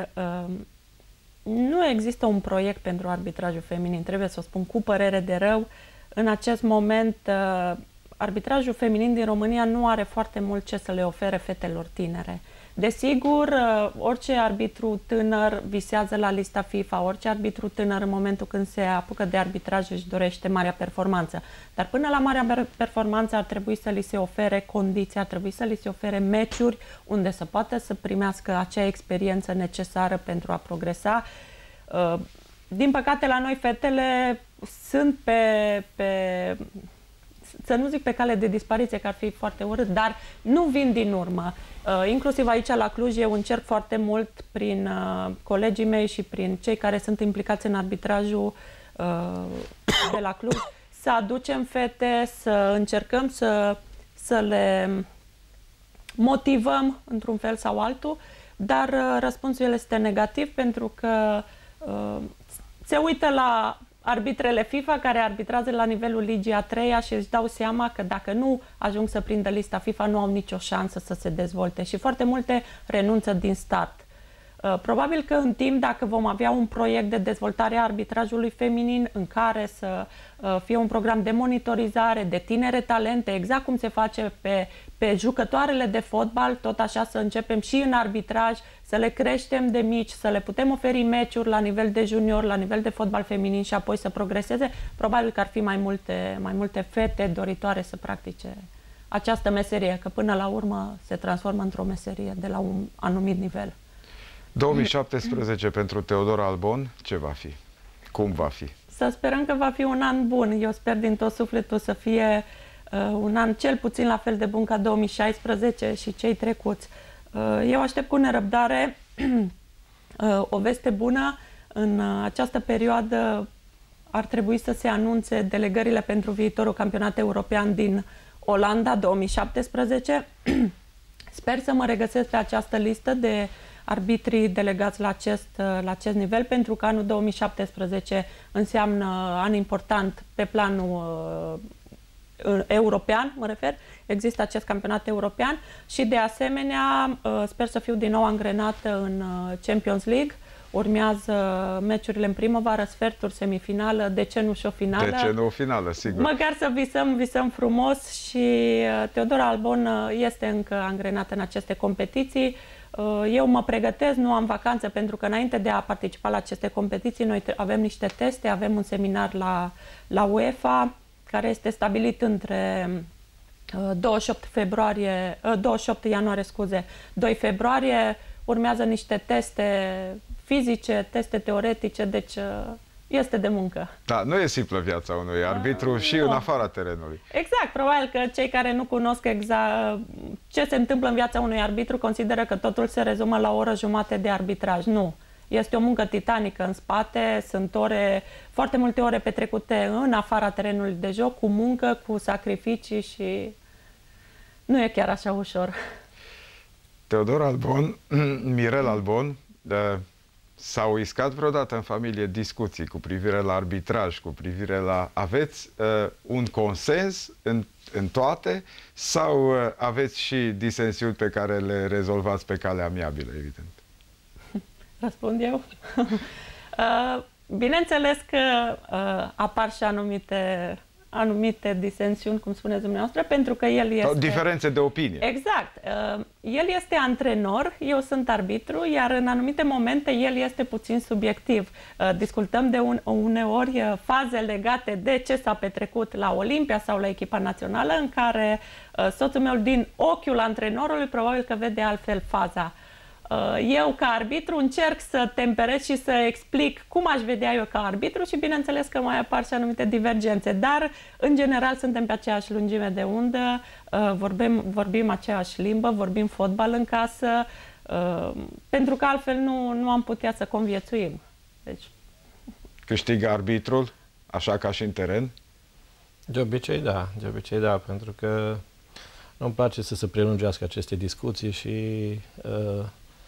nu există un proiect pentru arbitrajul feminin. Trebuie să o spun cu părere de rău. În acest moment, arbitrajul feminin din România nu are foarte mult ce să le ofere fetelor tinere. Desigur, orice arbitru tânăr visează la lista FIFA, orice arbitru tânăr în momentul când se apucă de arbitraj își dorește marea performanță. Dar până la marea performanță ar trebui să li se ofere condiții, ar trebui să li se ofere meciuri unde să poată să primească acea experiență necesară pentru a progresa. Din păcate, la noi fetele sunt pe... pe să nu zic pe cale de dispariție, că ar fi foarte urât, dar nu vin din urmă. Uh, inclusiv aici la Cluj eu încerc foarte mult prin uh, colegii mei și prin cei care sunt implicați în arbitrajul uh, de la Cluj să aducem fete, să încercăm să, să le motivăm într-un fel sau altul, dar uh, răspunsul este negativ, pentru că uh, se uită la arbitrele FIFA care arbitrează la nivelul Ligii a treia și își dau seama că dacă nu ajung să prindă lista FIFA, nu au nicio șansă să se dezvolte și foarte multe renunță din start. Probabil că în timp, dacă vom avea un proiect de dezvoltare a arbitrajului feminin în care să fie un program de monitorizare, de tinere talente, exact cum se face pe, pe jucătoarele de fotbal, tot așa să începem și în arbitraj, să le creștem de mici, să le putem oferi meciuri la nivel de junior, la nivel de fotbal feminin și apoi să progreseze, probabil că ar fi mai multe, mai multe fete doritoare să practice această meserie, că până la urmă se transformă într-o meserie de la un anumit nivel. două mii șaptesprezece pentru Teodora Albon, ce va fi? Cum va fi? Să sperăm că va fi un an bun. Eu sper din tot sufletul să fie uh, un an cel puțin la fel de bun ca două mii șaisprezece și cei trecuți. Uh, eu aștept cu nerăbdare uh, o veste bună. În uh, această perioadă ar trebui să se anunțe delegările pentru viitorul campionat european din Olanda două mii șaptesprezece. Sper să mă regăsesc pe această listă de arbitrii delegați la acest, la acest nivel, pentru că anul două mii șaptesprezece înseamnă an important pe planul uh, european, mă refer. Există acest campionat european și de asemenea uh, sper să fiu din nou angrenată în uh, Champions League. Urmează meciurile în primăvară, sferturi, semifinală, de ce nu și o finală? De ce nu o finală, sigur. Măcar să visăm, visăm frumos și Teodora Albon este încă angrenată în aceste competiții. Eu mă pregătesc, nu am vacanță, pentru că înainte de a participa la aceste competiții, noi avem niște teste, avem un seminar la, la UEFA, care este stabilit între douăzeci și opt februarie, douăzeci și opt ianuarie, scuze, doi februarie, urmează niște teste fizice, teste teoretice, deci este de muncă. Da, nu e simplă viața unui arbitru și nu. în afara terenului. Exact, probabil că cei care nu cunosc exact ce se întâmplă în viața unui arbitru consideră că totul se rezumă la o oră jumate de arbitraj. Nu. Este o muncă titanică în spate, sunt ore, foarte multe ore petrecute în afara terenului de joc, cu muncă, cu sacrificii și nu e chiar așa ușor. Teodora Albon, Mirel Albon, s-au iscat vreodată în familie discuții cu privire la arbitraj, cu privire la... Aveți uh, un consens în, în toate sau uh, aveți și disensiuni pe care le rezolvați pe cale amiabilă, evident? Răspund eu? uh, bineînțeles că uh, apar și anumite... anumite disensiuni, cum spuneți dumneavoastră, pentru că el este... Diferențe de opinie. Exact. El este antrenor, eu sunt arbitru, iar în anumite momente el este puțin subiectiv. Discutăm de un, uneori faze legate de ce s-a petrecut la Olimpia sau la echipa națională, în care soțul meu, din ochiul antrenorului, probabil că vede altfel faza. Eu, ca arbitru, încerc să temperez și să explic cum aș vedea eu ca arbitru și, bineînțeles, că mai apar și anumite divergențe. Dar, în general, suntem pe aceeași lungime de undă, vorbim, vorbim aceeași limbă, vorbim fotbal în casă, pentru că altfel nu, nu am putea să conviețuim. Deci... Câștigă arbitrul, așa ca și în teren? De obicei, da. De obicei, da, pentru că nu-mi place să se prelungească aceste discuții și... Uh,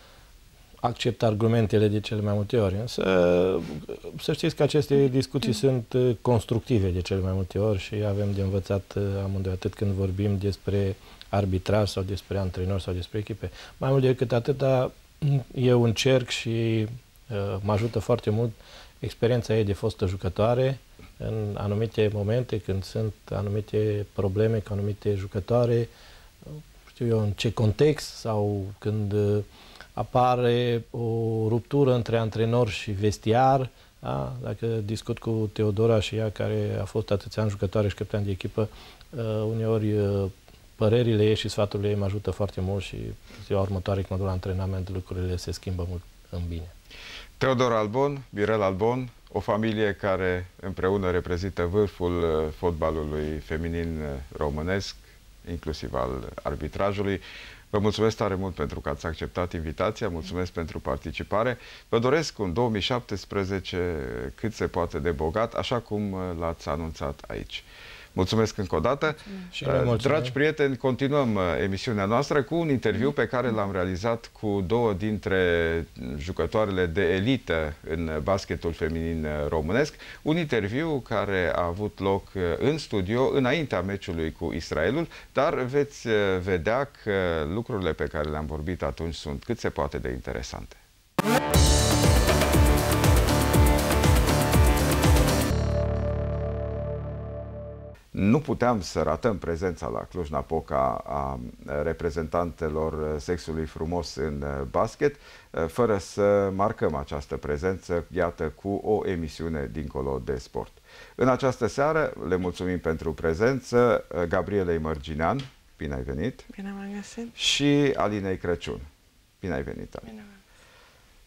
accept argumentele de cele mai multe ori. Însă, să știți că aceste discuții sunt constructive de cele mai multe ori și avem de învățat amândoi, atât când vorbim despre arbitraj sau despre antrenori sau despre echipe. Mai mult decât atâta, eu încerc și uh, mă ajută foarte mult experiența ei de fostă jucătoare în anumite momente, când sunt anumite probleme cu anumite jucătoare, știu eu în ce context, sau când uh, apare o ruptură între antrenor și vestiar. Da? Dacă discut cu Teodora și ea, care a fost atâția ani jucătoare și capitan de echipă, uh, uneori uh, părerile ei și sfaturile ei mă ajută foarte mult și ziua următoare, când mă duc la antrenament, lucrurile se schimbă mult în bine. Teodora Albon, Mirel Albon, o familie care împreună reprezintă vârful fotbalului feminin românesc, inclusiv al arbitrajului. Vă mulțumesc tare mult pentru că ați acceptat invitația, mulțumesc pentru participare. Vă doresc un două mii șaptesprezece cât se poate de bogat, așa cum l-ați anunțat aici. Mulțumesc încă o dată. Mulțumesc. Dragi prieteni, continuăm emisiunea noastră cu un interviu pe care l-am realizat cu două dintre jucătoarele de elită în basketul feminin românesc. Un interviu care a avut loc în studio înaintea meciului cu Israelul, dar veți vedea că lucrurile pe care le-am vorbit atunci sunt cât se poate de interesante. Nu puteam să ratăm prezența la Cluj-Napoca a reprezentantelor sexului frumos în basket, fără să marcăm această prezență, iată, cu o emisiune dincolo de sport. În această seară le mulțumim pentru prezență Gabrielei Mărginean, bine ai venit, bine m-am găsit, și Alinei Crăciun, bine ai venit, Alina.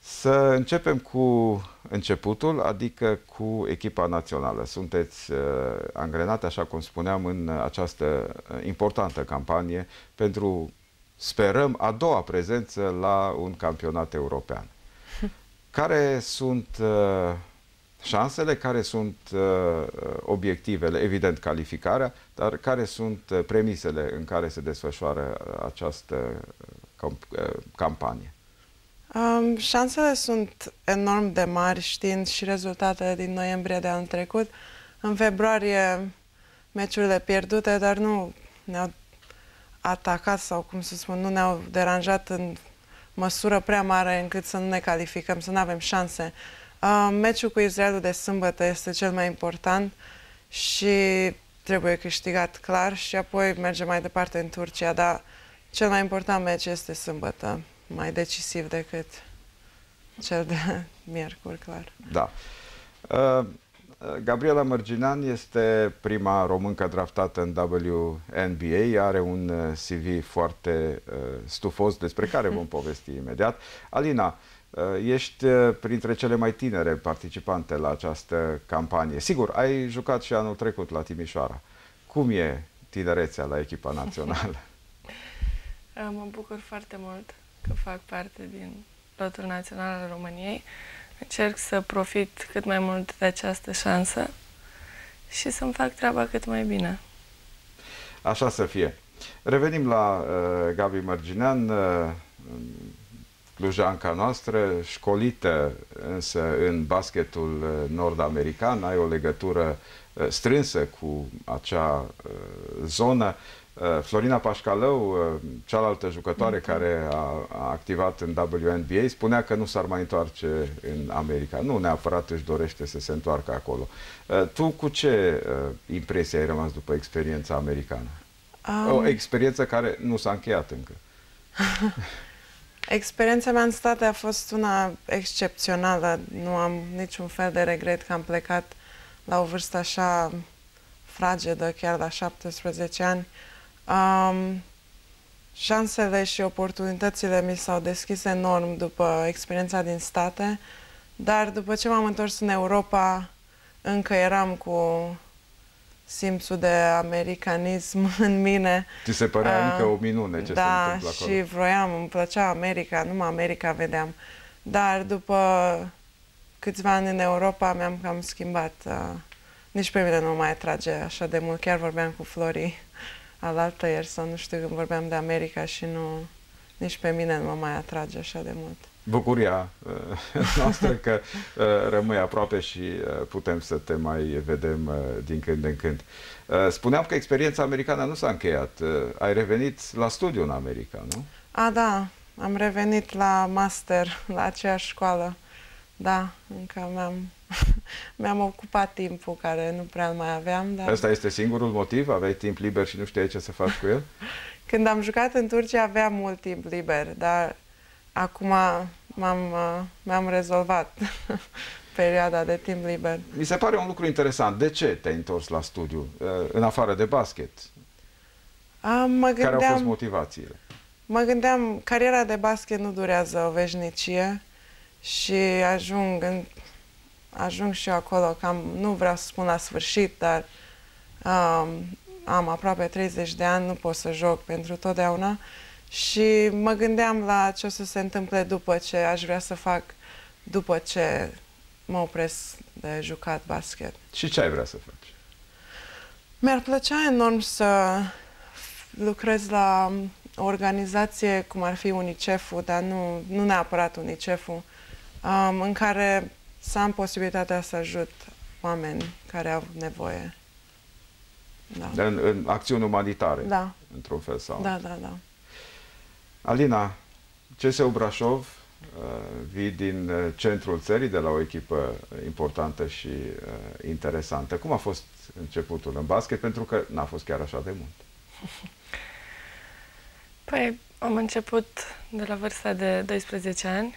Să începem cu începutul, adică cu echipa națională. Sunteți uh, angrenate, așa cum spuneam, în această importantă campanie pentru, sperăm, a doua prezență la un campionat european. Care sunt uh, șansele, care sunt uh, obiectivele, evident calificarea, dar care sunt uh, premisele în care se desfășoară această uh, campanie? Um, șansele sunt enorm de mari, știind și rezultatele din noiembrie de anul trecut. În februarie, meciurile pierdute, dar nu ne-au atacat sau, cum să spun, nu ne-au deranjat în măsură prea mare încât să nu ne calificăm, să nu avem șanse. Uh, meciul cu Israelul de sâmbătă este cel mai important și trebuie câștigat clar și apoi mergem mai departe în Turcia, dar cel mai important meci este sâmbătă, mai decisiv decât cel de miercuri, clar. Da. Uh, Gabriela Mărginean este prima româncă draftată în W N B A, are un C V foarte uh, stufos despre care vom povesti imediat. Alina, uh, ești printre cele mai tinere participante la această campanie. Sigur, ai jucat și anul trecut la Timișoara. Cum e tinerețea la echipa națională? Mă bucur foarte mult că fac parte din lotul național al României. Încerc să profit cât mai mult de această șansă și să-mi fac treaba cât mai bine. Așa să fie. Revenim la uh, Gabi Mărginean, uh, clujanca noastră, școlită însă în basketul nord-american, ai o legătură uh, strânsă cu acea uh, zonă. Florina Pașcalău, cealaltă jucătoare care a, a activat în W N B A, spunea că nu s-ar mai întoarce în America. Nu neapărat își dorește să se întoarcă acolo. Tu cu ce impresie ai rămas după experiența americană? Um... O experiență care nu s-a încheiat încă. Experiența mea în state a fost una excepțională. Nu am niciun fel de regret că am plecat la o vârstă așa fragedă, chiar la șaptesprezece ani. Um, șansele și oportunitățile mi s-au deschis enorm după experiența din state, dar după ce m-am întors în Europa, încă eram cu simțul de americanism în mine. Ți se părea uh, încă o minune ce da, se întâmplă acolo? Și vroiam, îmi plăcea America, numai America vedeam. Dar după câțiva ani în Europa mi-am cam schimbat. Uh, nici pe mine nu mă mai atrage așa de mult. Chiar vorbeam cu Flori alaltă ieri sau nu știu când vorbeam de America și nu, nici pe mine nu mă mai atrage așa de mult. Bucuria uh, noastră că uh, rămâi aproape și uh, putem să te mai vedem uh, din când în când. Uh, spuneam că experiența americană nu s-a încheiat. Uh, ai revenit la studiu în America, nu? A, da. Am revenit la master, la aceeași școală. Da, încă mi-am mi-am ocupat timpul care nu prea mai aveam. Dar... Asta este singurul motiv? Aveai timp liber și nu știai ce să faci cu el? Când am jucat în Turcia aveam mult timp liber, dar acum m-am, mi-am rezolvat perioada de timp liber. Mi se pare un lucru interesant. De ce te-ai întors la studiu, în afară de basket? A, mă gândeam, Care au fost motivațiile? Mă gândeam, cariera de basket nu durează o veșnicie și ajung, în, ajung și eu acolo, cam, nu vreau să spun la sfârșit, dar um, am aproape treizeci de ani, nu pot să joc pentru totdeauna și mă gândeam la ce o să se întâmple după ce aș vrea să fac, după ce mă opresc de jucat basket. Și ce ai vrea să faci? Mi-ar plăcea enorm să lucrez la o organizație cum ar fi UNICEF-ul, dar nu, nu neapărat UNICEF-ul, um, în care să am posibilitatea să ajut oameni care au nevoie. Da. În, în acțiuni umanitare, da. într-un fel sau Da, da, da. Alina, C S U Brașov, uh, vii din uh, centrul țării, de la o echipă importantă și uh, interesantă. Cum a fost începutul în basket? Pentru că n-a fost chiar așa de mult. Păi, am început de la vârsta de doisprezece ani.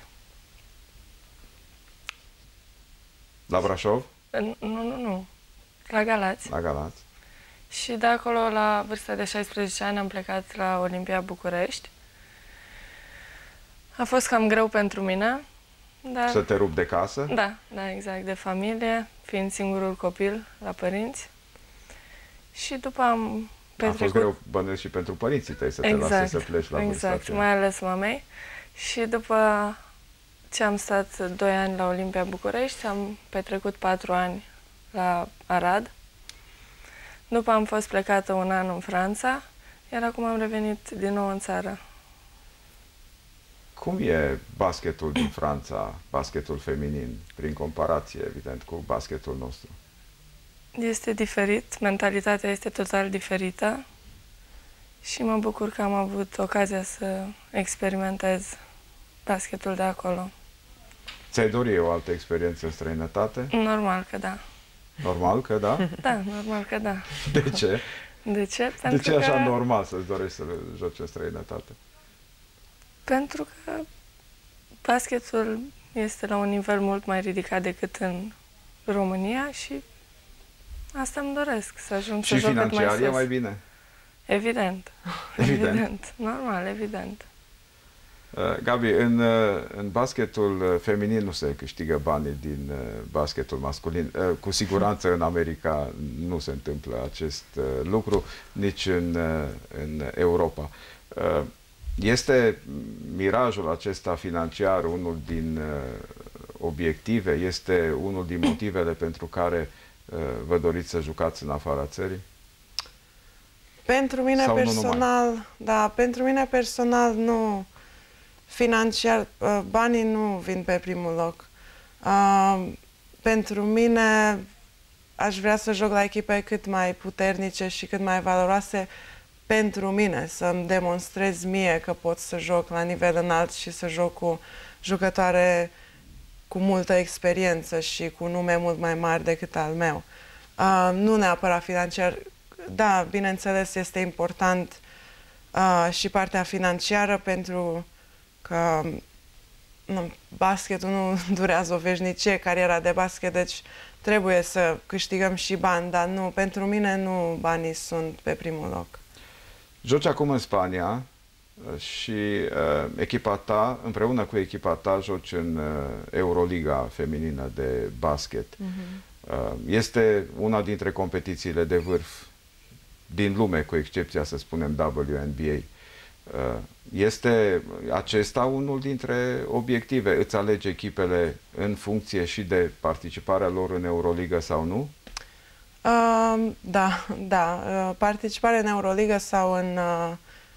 La Brașov? Nu, nu, nu. La Galați. La Galați. Și de acolo, la vârsta de șaisprezece ani, am plecat la Olimpia București. A fost cam greu pentru mine, Dar... Să te rupi de casă? Da, da, exact, de familie, fiind singurul copil la părinți. Și după am petrecut... A fost greu, bănuiesc, și pentru părinții tăi să te exact, lase să pleci la vârsta exact, aceea. mai ales mamei. Și după ce am stat doi ani la Olimpia București, am petrecut patru ani la Arad. După am fost plecată un an în Franța, iar acum am revenit din nou în țară. Cum e basketul din Franța, basketul feminin, prin comparație, evident, cu basketul nostru? Este diferit, mentalitatea este total diferită și mă bucur că am avut ocazia să experimentez basketul de acolo. Ți-ai dori o altă experiență în străinătate? Normal că da. Normal că da? Da, normal că da. De ce? De ce? De Pentru ce e așa că... normal să-ți dorești să joci în străinătate? Pentru că basketul este la un nivel mult mai ridicat decât în România și asta îmi doresc, să ajung Și să joc cât mai financiar e sus. mai bine? Evident. Evident. Evident. Normal, evident. Uh, Gabi, în, uh, în basketul uh, feminin nu se câștigă banii din uh, basketul masculin. Uh, cu siguranță în America nu se întâmplă acest uh, lucru, nici în, uh, în Europa. Uh, Este mirajul acesta financiar unul din uh, obiective? Este unul din motivele pentru care uh, vă doriți să jucați în afara țării? Pentru mine Sau nu personal, da, pentru mine personal nu, financiar, uh, banii nu vin pe primul loc. Uh, pentru mine aș vrea să joc la echipe cât mai puternice și cât mai valoroase pentru mine, să-mi demonstrez mie că pot să joc la nivel înalt și să joc cu jucătoare cu multă experiență și cu nume mult mai mari decât al meu. Uh, nu neapărat financiar. Da, bineînțeles, este important uh, și partea financiară, pentru că nu, basketul nu durează o veșnicie, cariera de basket, deci trebuie să câștigăm și bani, dar nu, pentru mine nu banii sunt pe primul loc. Joci acum în Spania și uh, echipa ta, împreună cu echipa ta, joci în uh, Euroliga feminină de basket. Uh-huh. uh, este una dintre competițiile de vârf din lume, cu excepția, să spunem, W N B A. Uh, este acesta unul dintre obiective? Îți alegi echipele în funcție și de participarea lor în Euroliga sau nu? Uh, da, da. Uh, participare în Euroliga sau în uh,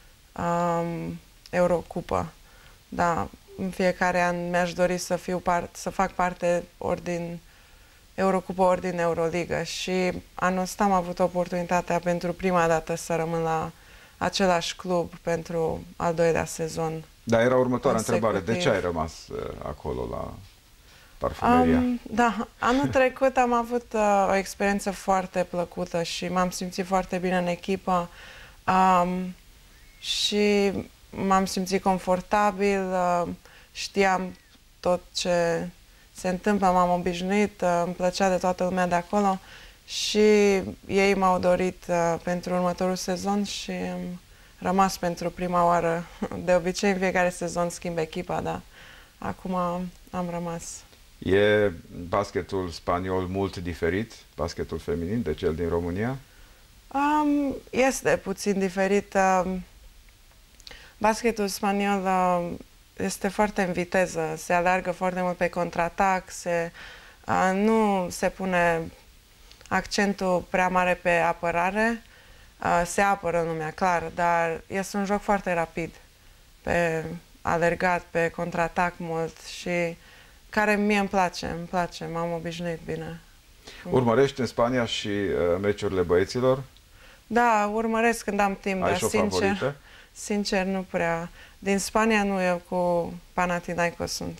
um, Eurocupă. Da, în fiecare an mi-aș dori să fiu part, să fac parte ori din Eurocupă, ori din Euroliga, și anul ăsta am avut oportunitatea pentru prima dată să rămân la același club pentru al doilea sezon. Da, era următoarea întrebare. De consecutiv. ce ai rămas uh, acolo la parfumeria? Um, da, anul trecut am avut uh, o experiență foarte plăcută și m-am simțit foarte bine în echipă um, și m-am simțit confortabil, uh, știam tot ce se întâmplă, m-am obișnuit, uh, îmi plăcea de toată lumea de acolo și ei m-au dorit uh, pentru următorul sezon și am rămas pentru prima oară. De obicei în fiecare sezon schimb echipa, dar acum am rămas. E basketul spaniol mult diferit, basketul feminin, de cel din România? Um, este puțin diferit. Um, basketul spaniol uh, este foarte în viteză, se aleargă foarte mult pe contraatac, se, uh, nu se pune accentul prea mare pe apărare, uh, se apără lumea, clar, dar este un joc foarte rapid, pe alergat, pe contraatac mult și care mie îmi place, îmi place, m-am obișnuit bine. Urmărești în Spania și uh, meciurile băieților? Da, urmăresc când am timp, Ai dar și o sincer, favorită? sincer nu prea. Din Spania nu, eu cu Panathinaikos sunt.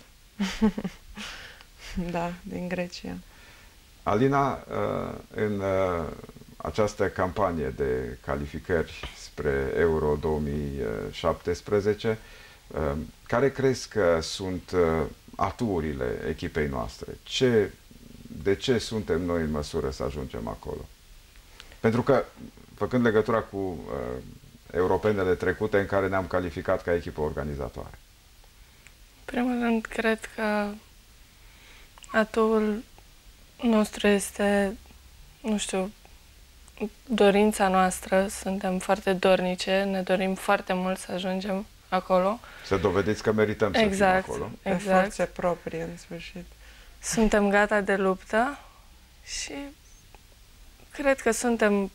Da, din Grecia. Alina, uh, în uh, această campanie de calificări spre Euro două mii șaptesprezece, uh, care crezi că sunt uh, aturile echipei noastre? Ce, de ce suntem noi în măsură să ajungem acolo? Pentru că, făcând legătura cu uh, europenele trecute în care ne-am calificat ca echipă organizatoare. În primul rând, cred că Atoul nostru este, nu știu, dorința noastră. Suntem foarte dornice, ne dorim foarte mult să ajungem acolo. Să dovediți că merităm exact, să fim acolo. Pe exact. forțe proprii, în sfârșit. Suntem gata de luptă și cred că suntem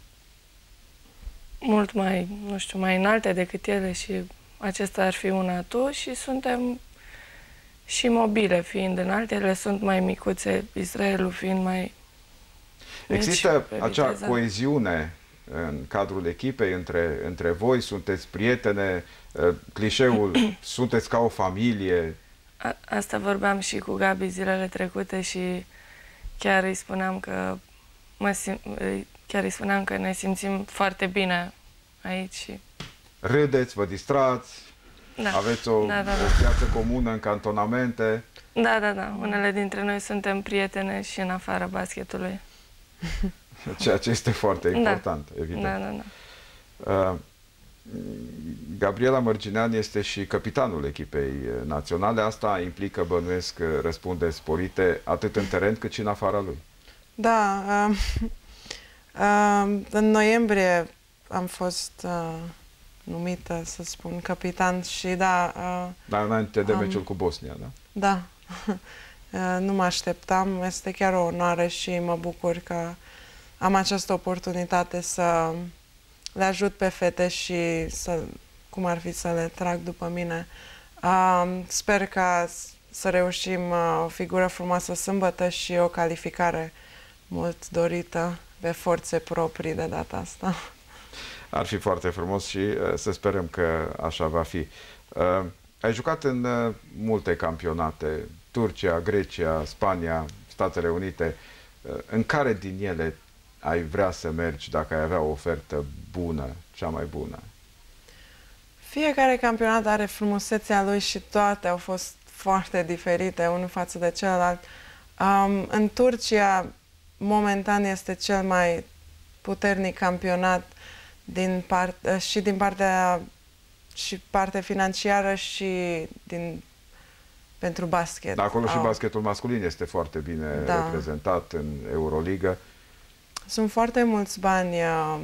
mult mai, nu știu, mai înalte decât ele și acesta ar fi un atu și suntem și mobile fiind înalte, ele sunt mai micuțe, Israelul fiind mai mici. Există acea viteza. coeziune în cadrul echipei între, între voi, sunteți prietene, clișeul, sunteți ca o familie. A, asta vorbeam și cu Gabi zilele trecute și chiar îi spuneam că mă sim, chiar îi spuneam că ne simțim foarte bine aici. Râdeți, vă distrați, Da. aveți o, Da, da, da. o viață comună în cantonamente. Da, da, da. Unele dintre noi suntem prietene și în afara basketului. Ceea ce este foarte important, da. evident. Da, da, da. Uh, Gabriela Mărginean este și capitanul echipei naționale. Asta implică, bănuiesc, răspunderi sporite atât în teren cât și în afara lui. Da, uh, uh, în noiembrie am fost uh, numită, să spun, capitan și da... Uh, Dar înainte de am, meciul cu Bosnia, da? Da. uh, nu mă așteptam. Este chiar o onoare și mă bucur că am această oportunitate să le ajut pe fete și să, cum ar fi să le trag după mine. Uh, sper ca să reușim uh, o figură frumoasă sâmbătă și o calificare mult dorită pe forțe proprii de data asta. Ar fi foarte frumos și uh, să sperăm că așa va fi. Uh, ai jucat în uh, multe campionate, Turcia, Grecia, Spania, Statele Unite. Uh, în care din ele ai vrea să mergi dacă ai avea o ofertă bună, cea mai bună? Fiecare campionat are frumusețea lui și toate au fost foarte diferite unul față de celălalt. Um, în Turcia, momentan, este cel mai puternic campionat din part, și din partea și partea financiară și din pentru basket. Acolo și Au. basketul masculin este foarte bine Da. reprezentat în Euroligă. Sunt foarte mulți bani uh,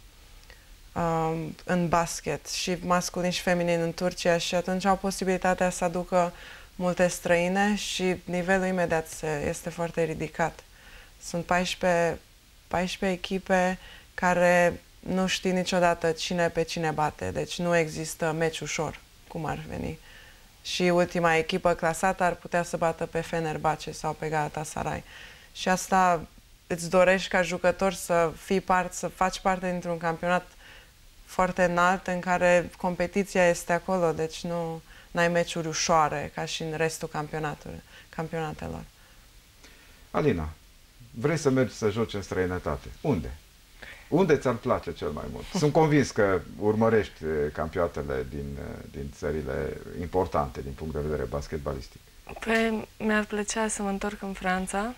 uh, în basket, și masculin și feminin în Turcia, și atunci au posibilitatea să aducă multe străine și nivelul imediat se, este foarte ridicat. Sunt paisprezece, paisprezece echipe care nu știi niciodată cine pe cine bate, deci nu există meci ușor, cum ar veni. Și ultima echipă clasată ar putea să bată pe Fenerbahce sau pe Galatasaray. Și asta îți dorești ca jucător să fii part, să faci parte dintr-un campionat foarte înalt în care competiția este acolo, deci nu ai meciuri ușoare ca și în restul campionatelor. Alina, vrei să mergi să joci în străinătate? Unde? Unde ți-ar place cel mai mult? Sunt convins că urmărești campionatele din, din țările importante din punct de vedere basketbalistic. Păi, mi-ar plăcea să mă întorc în Franța.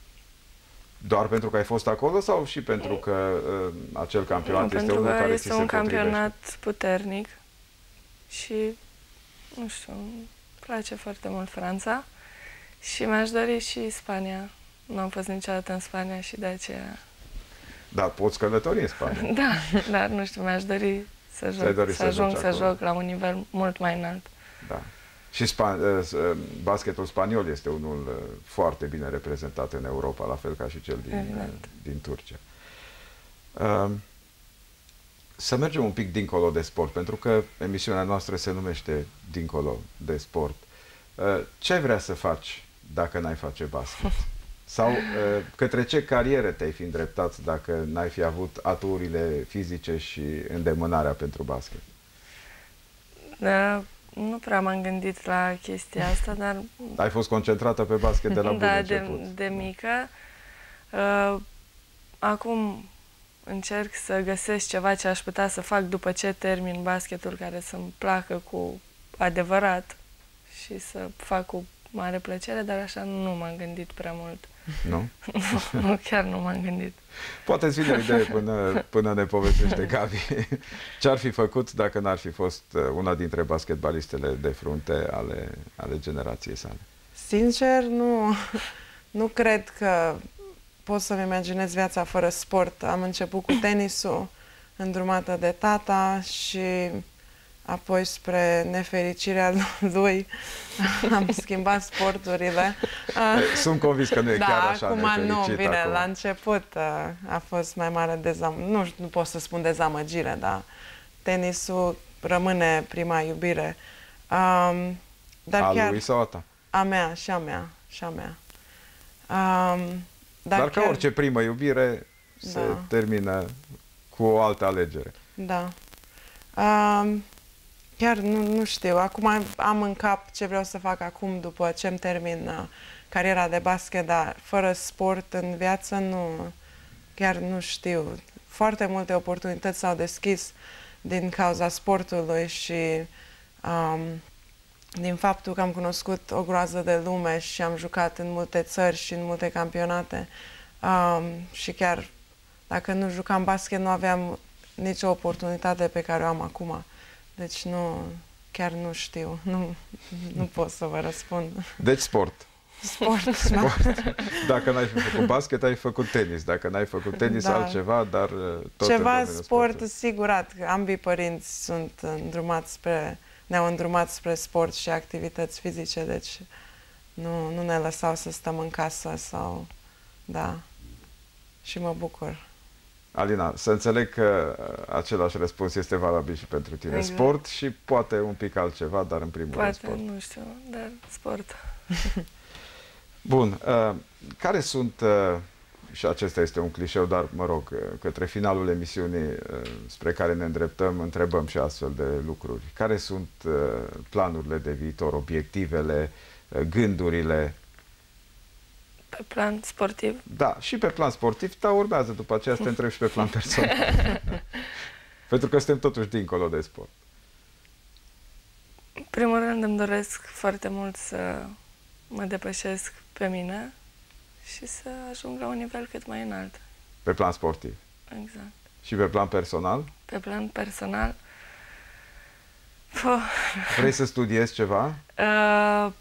Doar pentru că ai fost acolo sau și pentru că uh, acel campionat nu, este unul care ți se este un potrivește? campionat puternic și, nu știu, îmi place foarte mult Franța și mi-aș dori și Spania. Nu am fost niciodată în Spania și de aceea... Da, poți călători în Spania. Da, dar nu știu, mi-aș dori să, joc, dori să, să ajung joci să acolo. joc la un nivel mult mai înalt. Da. Și spa uh, basketul spaniol este unul uh, foarte bine reprezentat în Europa, la fel ca și cel din, uh, din Turcia. Uh, să mergem un pic dincolo de sport, pentru că emisiunea noastră se numește Dincolo de sport. Uh, ce ai vrea să faci dacă n-ai face basket? Sau uh, către ce carieră te-ai fi îndreptat dacă n-ai fi avut aturile fizice și îndemânarea pentru basket? Da, nu prea m-am gândit la chestia asta, dar... Ai fost concentrată pe basket de la bun da, început. de, de mică. Uh, acum încerc să găsesc ceva ce aș putea să fac după ce termin basketul, care să-mi placă cu adevărat și să fac cu mare plăcere, dar așa nu m-am gândit prea mult. Nu? Nu, chiar nu m-am gândit. Poate îți vine o idee până, până ne povestește Gabi. Ce ar fi făcut dacă n-ar fi fost una dintre basketbalistele de frunte ale, ale generației sale? Sincer, nu, nu cred că pot să-mi imaginez viața fără sport. Am început cu tenisul, îndrumată de tata și apoi, spre nefericirea lui, am schimbat sporturile. Sunt convins că nu e da, chiar așa acum nefericit. nu, bine, acum. la început a fost mai mare dezamăgire. Nu, nu pot să spun dezamăgire, dar tenisul rămâne prima iubire. Um, dar a chiar lui sau a ta? A mea, și a mea, și a mea. Um, dar dar chiar, ca orice primă iubire se da. termină cu o altă alegere. Da. Um, chiar nu, nu știu. Acum am în cap ce vreau să fac acum după ce îmi termin uh, cariera de basket, dar fără sport în viață nu, chiar nu știu. Foarte multe oportunități s-au deschis din cauza sportului și um, din faptul că am cunoscut o groază de lume și am jucat în multe țări și în multe campionate. Um, și chiar dacă nu jucam basket, nu aveam nicio oportunitate pe care o am acum. Deci nu, chiar nu știu. Nu, nu pot să vă răspund. Deci sport. Sport, Sport. da. Dacă n-ai făcut basket, ai făcut tenis. Dacă n-ai făcut tenis, Da. altceva, dar tot Ceva în sport, sportului. sigurat. Ambii părinți sunt îndrumați spre, ne-au îndrumat spre sport și activități fizice, deci nu, nu ne lăsau să stăm în casă sau... Da. Și mă bucur. Alina, să înțeleg că același răspuns este valabil și pentru tine. Exact. Sport și poate un pic altceva, dar în primul rând Poate, sport. nu știu, dar sport. Bun. Uh, care sunt, uh, și acesta este un clișeu, dar mă rog, uh, către finalul emisiunii uh, spre care ne îndreptăm, întrebăm și astfel de lucruri. Care sunt uh, planurile de viitor, obiectivele, uh, gândurile? Pe plan sportiv. Da, și pe plan sportiv, dar urmează după aceea să te întreb și pe plan personal. Pentru că suntem totuși dincolo de sport. În primul rând îmi doresc foarte mult să mă depășesc pe mine și să ajung la un nivel cât mai înalt. Pe plan sportiv. Exact. Și pe plan personal? Pe plan personal, oh, Vrei să studiezi ceva? uh,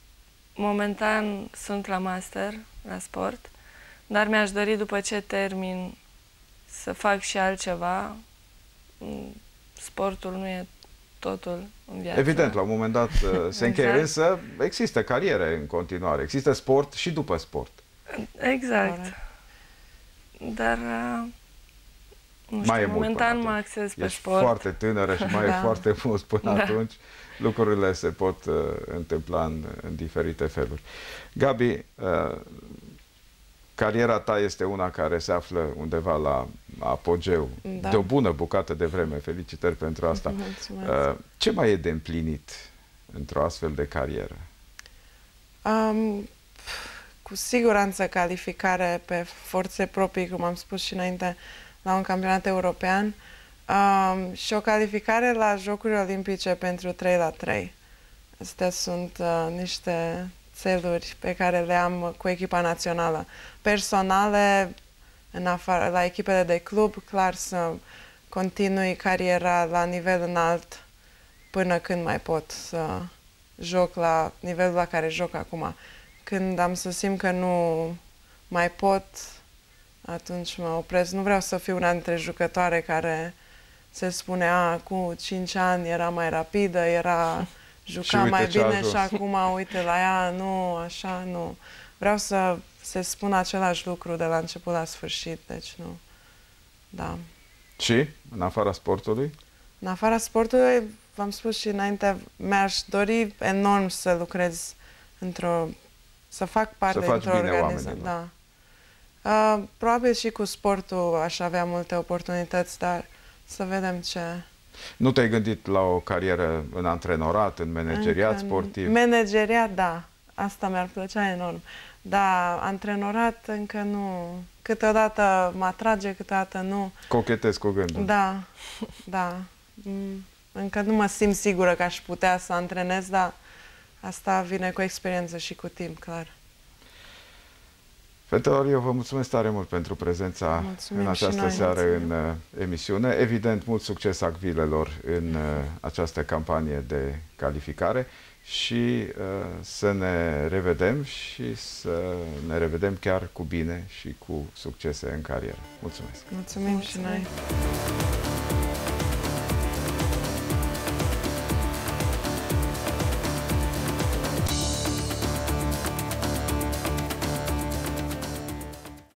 momentan sunt la master, la sport, dar mi-aș dori după ce termin să fac și altceva. Mm, Sportul nu e totul în viață. Evident, la un moment dat uh, se încheie, Exact. însă există cariere în continuare. Există sport și după sport. Exact. Corect. Dar, uh, nu Mai știu, e mult momentan până mă atunci. axez pe Ești sport. foarte tânără și mai Da. e foarte mult până Da. atunci. Lucrurile se pot uh, întâmpla în, în diferite feluri. Gabi, uh, cariera ta este una care se află undeva la apogeu. Da. De o bună bucată de vreme. Felicitări pentru asta. Mulțumesc. Uh, ce mai e de împlinit într-o astfel de carieră? Um, cu siguranță calificare pe forțe proprii, cum am spus și înainte, la un campionat european um, și o calificare la Jocurile Olimpice pentru trei la trei. Astea sunt uh, niște țeluri pe care le am cu echipa națională. Personale, în afară, la echipele de club, clar să continui cariera la nivel înalt până când mai pot să joc la nivelul la care joc acum. Când am să simt că nu mai pot, atunci mă opresc. Nu vreau să fiu una dintre jucătoare care se spune, a, cu cinci ani era mai rapidă, era juca uite mai ce a bine și ajuns. acum uite la ea, nu, așa, nu. Vreau să se spună același lucru de la început la sfârșit, deci nu. Da. Și, în afara sportului? În afara sportului, v-am spus și înainte, mi-aș dori enorm să lucrez într-o... să fac parte Să faci dintr-o bine organizație. oamenilor. Da. Uh, probabil și cu sportul aș avea multe oportunități, dar să vedem ce... Nu te-ai gândit la o carieră în antrenorat, în manageriat Încă- sportiv? Manageriat, da. Asta mi-ar plăcea enorm. Dar antrenorat încă nu... Câteodată mă atrage, câteodată nu. Cochetez cu gândul. Da, da. Mm, Încă nu mă simt sigură că aș putea să antrenez, dar asta vine cu experiență și cu timp, clar. Fetelor, eu vă mulțumesc tare mult pentru prezența Mulțumim în această noi, seară mulțumim. în uh, emisiune. Evident, mult succes acvilelor în uh, această campanie de calificare și uh, să ne revedem și să ne revedem chiar cu bine și cu succese în carieră. Mulțumesc! Mulțumim, Mulțumim. și noi!